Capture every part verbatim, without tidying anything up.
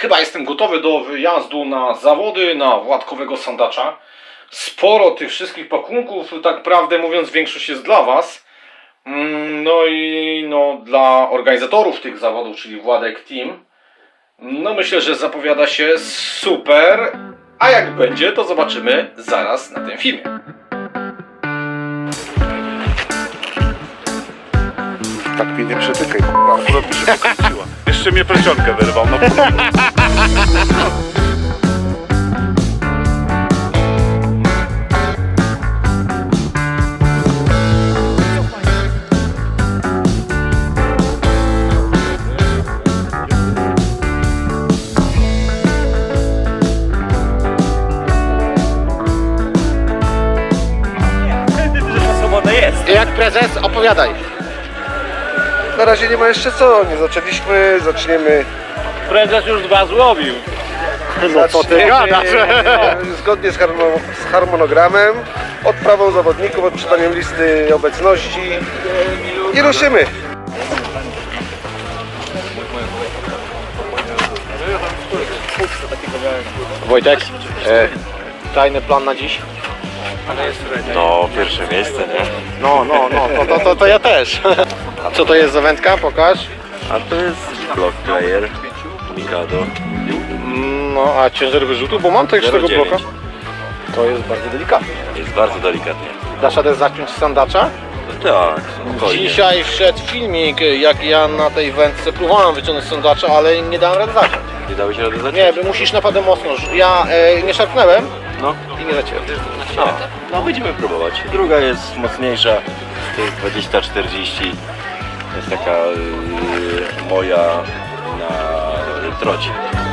Chyba jestem gotowy do wyjazdu na zawody, na władkowego sandacza. Sporo tych wszystkich pakunków, tak prawdę mówiąc, większość jest dla Was. No i no, dla organizatorów tych zawodów, czyli Władek Team. No myślę, że zapowiada się super. A jak będzie, to zobaczymy zaraz na tym filmie. Tak mnie nie przetykaj, k***a, akurat mi się pokręciła. Jeszcze mnie plecionkę wyrwał, no kurwa. Jak prezes, opowiadaj. Na razie nie ma jeszcze co, nie zaczęliśmy, zaczniemy. Prezes już dwa złowił. No co ty gadasz? Zgodnie z, harmo, z harmonogramem, odprawą zawodników, odczytaniem listy obecności i ruszymy. Wojtek, e, tajny plan na dziś? No, pierwsze miejsce, nie? No, no, no, to, to, to, to ja też. A co to jest za wędka? Pokaż. A to jest block player, Mikado. No, a ciężar wyrzutu? Bo mam też tego bloka. dziewięć. To jest bardzo delikatne. Jest bardzo delikatnie. Dasz radę zaciąć sandacza? No tak, spokojnie. Dzisiaj wszedł filmik, jak ja na tej wędce próbowałem wyciągnąć sandacza, ale nie dałem rady zaciąć. Nie dałeś rady zacząć? Nie, bo musisz naprawdę mocno. Ja e, nie szarpnęłem No. i nie zaciąłem. No, no będziemy próbować. Druga jest mocniejsza, to jest dwadzieścia czterdzieści. Jest taka yy, moja na trocie.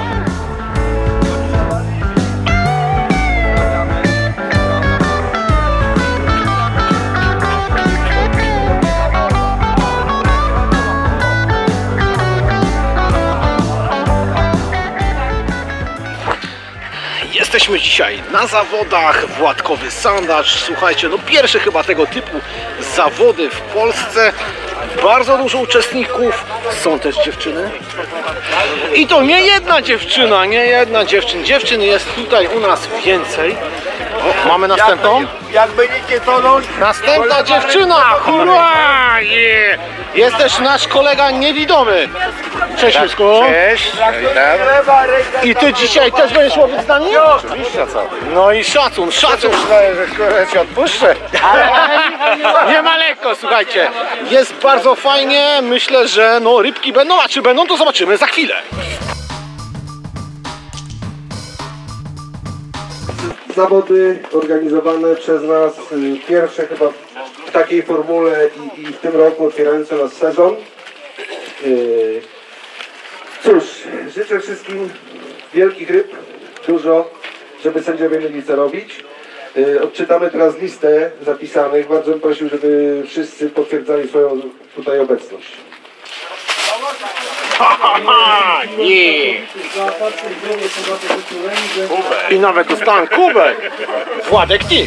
Jesteśmy dzisiaj na zawodach, władkowy sandacz. Słuchajcie, no pierwsze chyba tego typu zawody w Polsce. Bardzo dużo uczestników, są też dziewczyny. I to nie jedna dziewczyna, nie jedna dziewczyn. Dziewczyn jest tutaj u nas więcej. O, mamy następną. Jak będziecie tonąć? Następna dziewczyna! Hurra! Yeah. Jest też nasz kolega niewidomy. Cześć, Jusku. Cześć, witam. I ty dzisiaj też będziesz łowić z nami? Oczywiście, co? No i szacun, szacun. Myślałem, że skoro cię odpuszczę. Nie ma lekko, słuchajcie. Jest bardzo fajnie. Myślę, że no rybki będą, a czy będą, to zobaczymy za chwilę. Zawody organizowane przez nas, pierwsze chyba w takiej formule i, i w tym roku otwierające nas sezon. Cóż, życzę wszystkim wielkich ryb, dużo, żeby sędziowie mieli co robić. Odczytamy teraz listę zapisanych. Bardzo bym prosił, żeby wszyscy potwierdzali swoją tutaj obecność. Nie. I nawet dostałem kubek. Władek Team.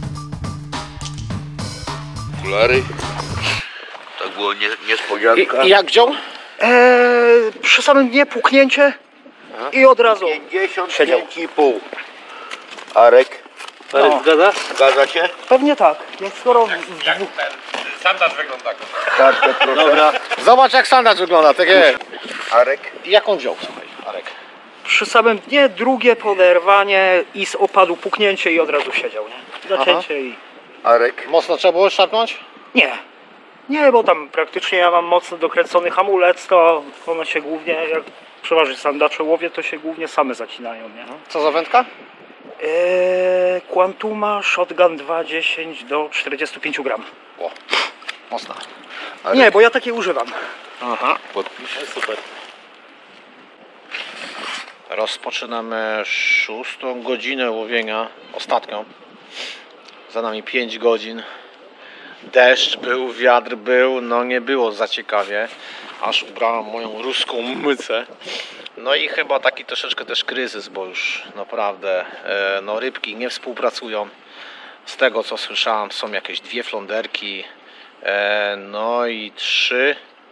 Okulary. To było nie, niespodzianka. I, i jak wziął? Eee, przy samym dnie puknięcie i od razu pięćdziesiąt pięć i pół. Arek, no. Zgadza? zgadza się? Pewnie tak. Jak skoro w, Sandacz wygląda. Kartę proszę. Dobra. Zobacz jak sandacz wygląda, tak jest. Arek, I jak on wziął, słuchaj, Arek? przy samym dnie drugie poderwanie i z opadu puknięcie i od razu siedział, nie? Zacięcie i... Arek, Mocno trzeba było szarpnąć? Nie. Nie, bo tam praktycznie ja mam mocno dokręcony hamulec, to one się głównie, jak przeważnie sandacze łowię, to się głównie same zacinają, nie? Co za wędka? Eee, Quantuma Shotgun dwa dziesięć do czterdziestu pięciu gram. O, mocna. Nie, bo ja takie używam. Aha. podpisz. Super. Rozpoczynamy szóstą godzinę łowienia, ostatnią. Za nami pięć godzin. Deszcz był, wiatr był, no nie było za ciekawie. Aż ubrałem moją ruską mycę. No i chyba taki troszeczkę też kryzys, bo już naprawdę e, no rybki nie współpracują. Z tego co słyszałem, są jakieś dwie flonderki, e, no i trzy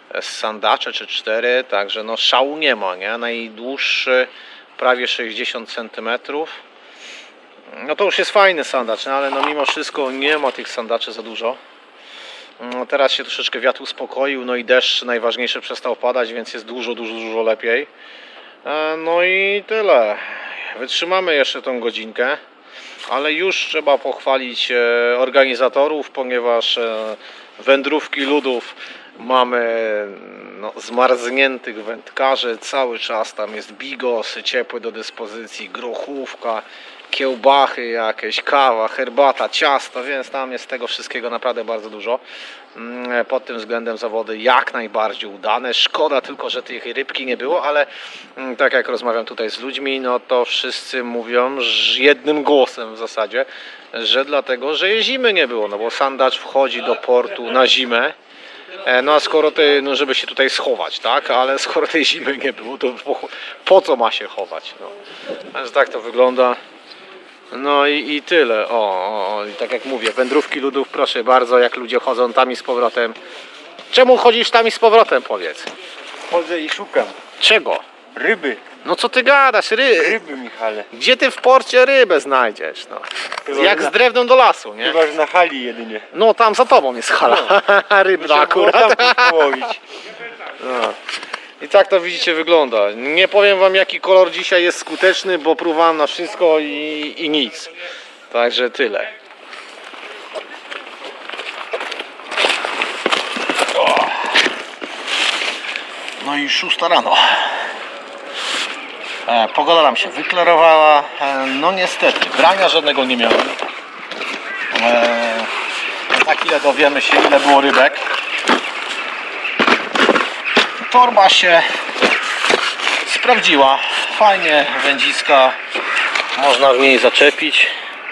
sandacze czy cztery, także no szału nie ma, nie? Najdłuższy prawie sześćdziesiąt centymetrów. No to już jest fajny sandacz, no ale no mimo wszystko nie ma tych sandaczy za dużo. No teraz się troszeczkę wiatr uspokoił, no i deszcz najważniejsze przestał padać, więc jest dużo, dużo, dużo lepiej. No i tyle. Wytrzymamy jeszcze tą godzinkę, ale już trzeba pochwalić organizatorów, ponieważ wędrówki ludów mamy no, zmarzniętych wędkarzy, cały czas tam jest bigos ciepły do dyspozycji, grochówka, kiełbachy jakieś, kawa, herbata, ciasto, więc tam jest tego wszystkiego naprawdę bardzo dużo. Pod tym względem zawody jak najbardziej udane. Szkoda tylko, że tej rybki nie było, ale tak jak rozmawiam tutaj z ludźmi, no to wszyscy mówią że jednym głosem w zasadzie, że dlatego, że zimy nie było, no bo sandacz wchodzi do portu na zimę. No a skoro ty, no żeby się tutaj schować, tak? Ale skoro tej zimy nie było, to po, po co ma się chować? No. Więc tak to wygląda. No i, i tyle. O, o, i tak jak mówię, wędrówki ludów, proszę bardzo, jak ludzie chodzą tam i z powrotem. Czemu chodzisz tam i z powrotem, powiedz? Chodzę i szukam Czego? ryby. No co ty gadasz? Ry... Ryby, Michale. Gdzie ty w porcie rybę znajdziesz? No. Chyba Jak na- z drewnem do lasu, nie? Chyba, że na hali jedynie. No tam za tobą jest hala. Rybna Trzeba było akurat. tam połowić. No. I tak to widzicie wygląda. Nie powiem wam jaki kolor dzisiaj jest skuteczny, bo próbowałem na wszystko i, i nic. Także tyle. O. No i szósta rano. E, pogoda nam się wyklarowała. E, no niestety, brania żadnego nie miałem. E, za chwilę dowiemy się ile było rybek. Torba się sprawdziła, fajnie wędziska, można w niej zaczepić.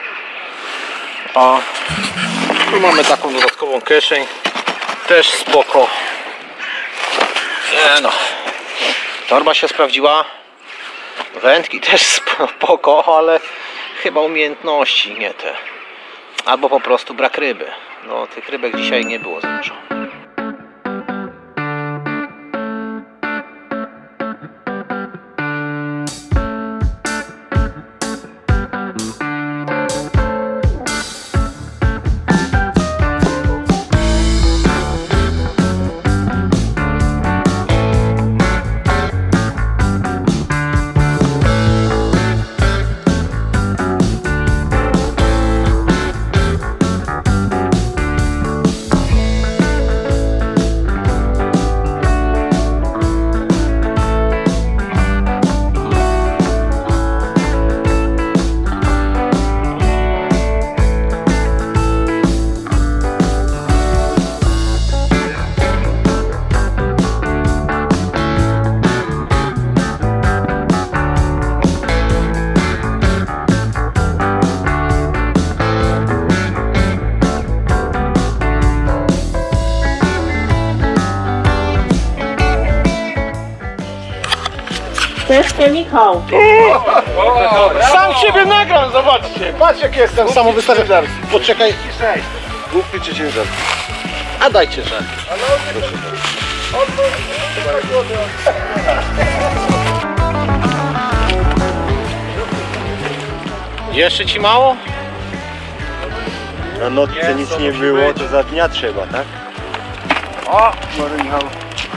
A tu mamy taką dodatkową kieszeń, też spoko. E no. Torba się sprawdziła, wędki też spoko, ale chyba umiejętności nie te, albo po prostu brak ryby. No tych rybek dzisiaj nie było za dużo. Też Michał. Sam siebie nagram, zobaczcie. Patrz jak jestem samowystawiony. Poczekaj. Głupie ciężar. A dajcie, że. Jeszcze ci mało? Na nocce nic nie było, to za dnia trzeba, tak? O! Może Michał.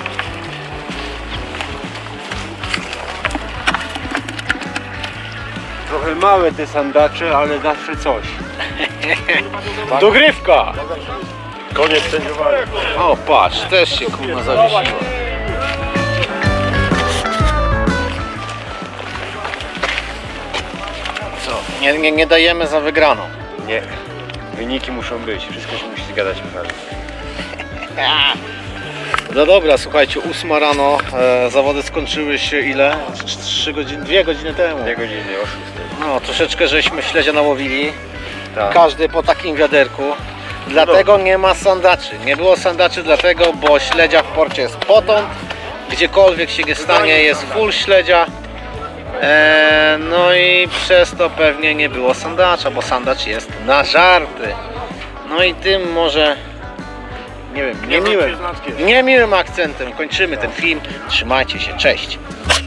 Trochę małe te sandacze, ale zawsze coś. Dogrywka. Koniec sędziowania. O patrz, też się kurwa zawiesiło. Co? Nie, nie, nie dajemy za wygraną. Nie. Wyniki muszą być, wszystko się musi zgadzać, Michał. No dobra, słuchajcie, ósma rano, e, zawody skończyły się ile? Trzy godziny, dwie godziny temu. Dwie godziny, o szóstej. No, troszeczkę żeśmy śledzia nałowili. Tak. Każdy po takim wiaderku. Dlatego nie ma sandaczy. Nie było sandaczy dlatego, bo śledzia w porcie jest potąd. Gdziekolwiek się nie stanie, jest full śledzia. E, no i przez to pewnie nie było sandacza, bo sandacz jest na żarty. No i tym może nie wiem, niemiłym, niemiłym akcentem kończymy ten film. Trzymajcie się, cześć.